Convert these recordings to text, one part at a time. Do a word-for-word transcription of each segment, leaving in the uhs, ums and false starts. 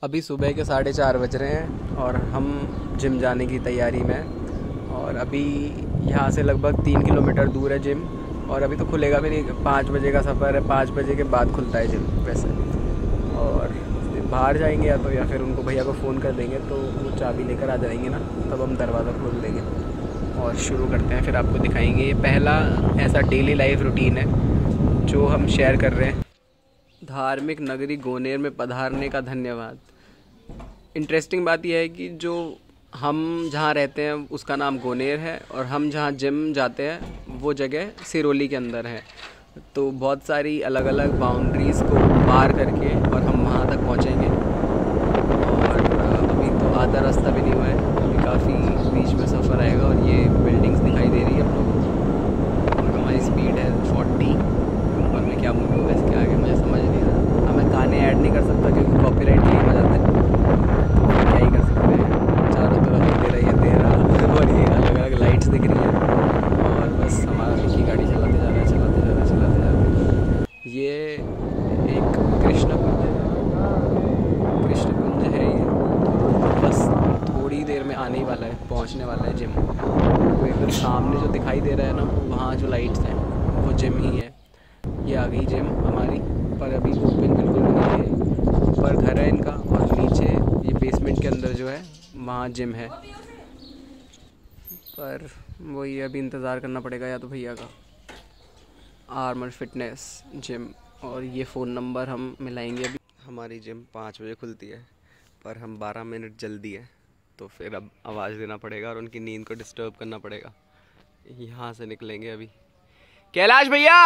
अभी सुबह के साढ़े चार बज रहे हैं और हम जिम जाने की तैयारी में हैं। और अभी यहाँ से लगभग तीन किलोमीटर दूर है जिम, और अभी तो खुलेगा भी नहीं। पाँच बजे का सफ़र है, पाँच बजे के बाद खुलता है जिम वैसे। और बाहर जाएंगे या तो या फिर उनको भैया को फ़ोन कर देंगे तो वो चाबी लेकर आ जाएंगे ना, तब हम दरवाज़ा खोल देंगे और शुरू करते हैं। फिर आपको दिखाएंगे। ये पहला ऐसा डेली लाइफ रूटीन है जो हम शेयर कर रहे हैं। धार्मिक नगरी गोनेर में पधारने का धन्यवाद। इंटरेस्टिंग बात यह है कि जो हम जहाँ रहते हैं उसका नाम गोनेर है, और हम जहाँ जिम जाते हैं वो जगह सिरोली के अंदर है। तो बहुत सारी अलग अलग बाउंड्रीज़ को पार करके और हम वहाँ तक पहुँचेंगे। और अभी तो आधा रास्ता भी नहीं हुआ है, अभी काफ़ी बीच में सफ़र आएगा। और ये बिल्डिंग्स दिखाई दे रही है हम लोगों को, और हमारी स्पीड है फोर्टी। और मैं क्या बोलूँ इसके आगे, मुझे समझ नहीं आ रहा। हाँ, मैं गाने ऐड नहीं कर सकता क्योंकि कॉपीराइट क्लेम आ जाता है। क्या ही कर सकते हैं, चारों तरफ दे रही है तेरा और ये अलग अलग लाइट्स दिख रही है। और बस हमारा की गाड़ी चलाते जा रहा है चलाते जा रहा है चलाते जा रहा है। ये एक कृष्ण कुंज है, कृष्ण कुंज है ये। बस थोड़ी देर में आने ही वाला है, पहुंचने वाला है जिम। तो एकदम सामने जो दिखाई दे रहा है ना, वहाँ जो लाइट्स हैं वो जिम ही है। ये आ गई जिम हमारी, पर अभी ओपन बिल्कुल नहीं है। ऊपर घर है इनका और नीचे ये बेसमेंट के अंदर जो है वहाँ जिम है। पर वही अभी इंतज़ार करना पड़ेगा या तो भैया का। आर्मर फिटनेस जिम, और ये फ़ोन नंबर हम मिलाएंगे अभी। हमारी जिम पाँच बजे खुलती है, पर हम बारह मिनट जल्दी है, तो फिर अब आवाज़ देना पड़ेगा और उनकी नींद को डिस्टर्ब करना पड़ेगा। यहाँ से निकलेंगे अभी। कैलाश भैया,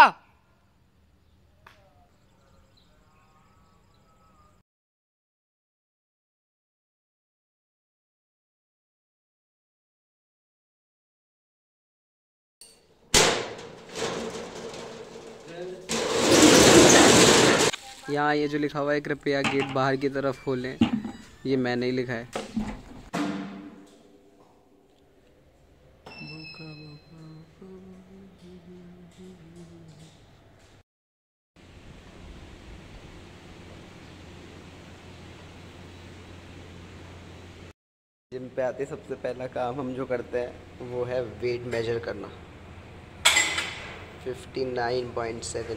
यहाँ ये जो लिखा हुआ है कृपया गेट बाहर की तरफ खोलें, ये मैंने ही लिखा है। जिम पे आते सबसे पहला काम हम जो करते हैं वो है वेट मेजर करना। Fifty nine point seven.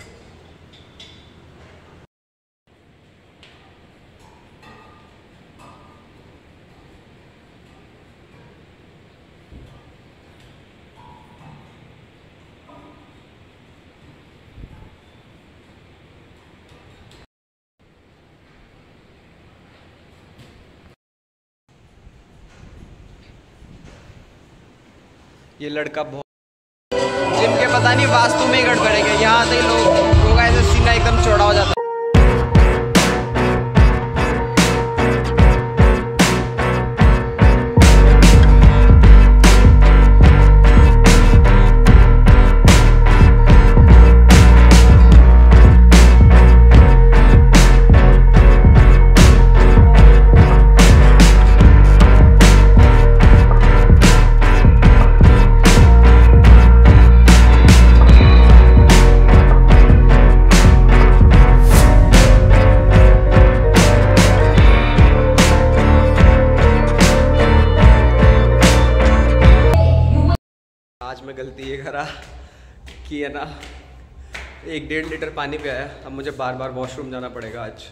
ये लड़का बहुत जिम के पता नहीं वास्तु में ही गड़बड़ेगा। यहाँ से लोग लोग ऐसे सीना एकदम चौड़ा हो जाता है। आज मैं गलती ये करा कि है ना, एक डेढ़ लीटर पानी पिया है। अब मुझे बार बार वॉशरूम जाना पड़ेगा आज।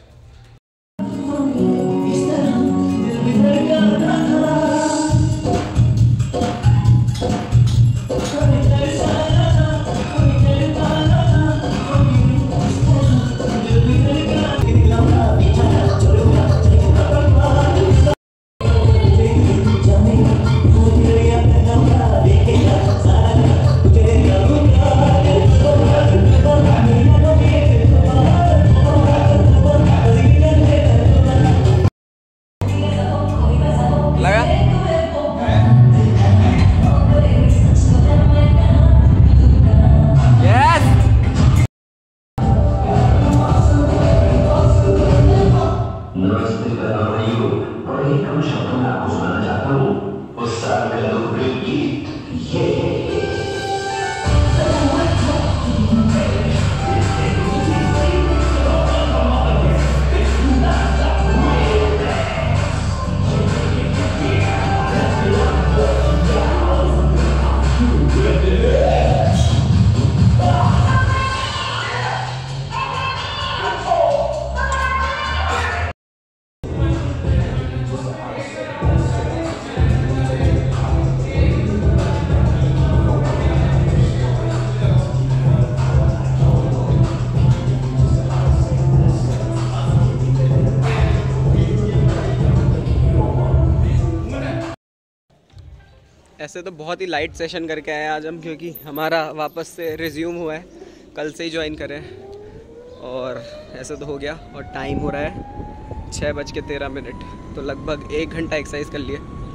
वैसे तो बहुत ही लाइट सेशन करके आए आज हम, क्योंकि हमारा वापस से रिज्यूम हुआ है, कल से ही ज्वाइन करें। और ऐसा तो हो गया और टाइम हो रहा है छः बज के तेरह मिनट, तो लगभग एक घंटा एक्सरसाइज कर लिए।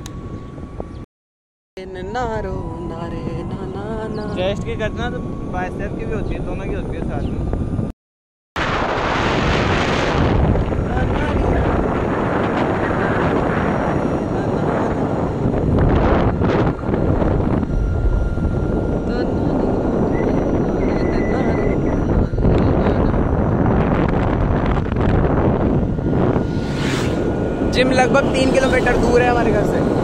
नारो नारे ना ना ना चेस्ट की करना तो बाइसेप की भी होती है, दोनों की होती है साथ में। जिम लगभग तीन किलोमीटर दूर है हमारे घर से।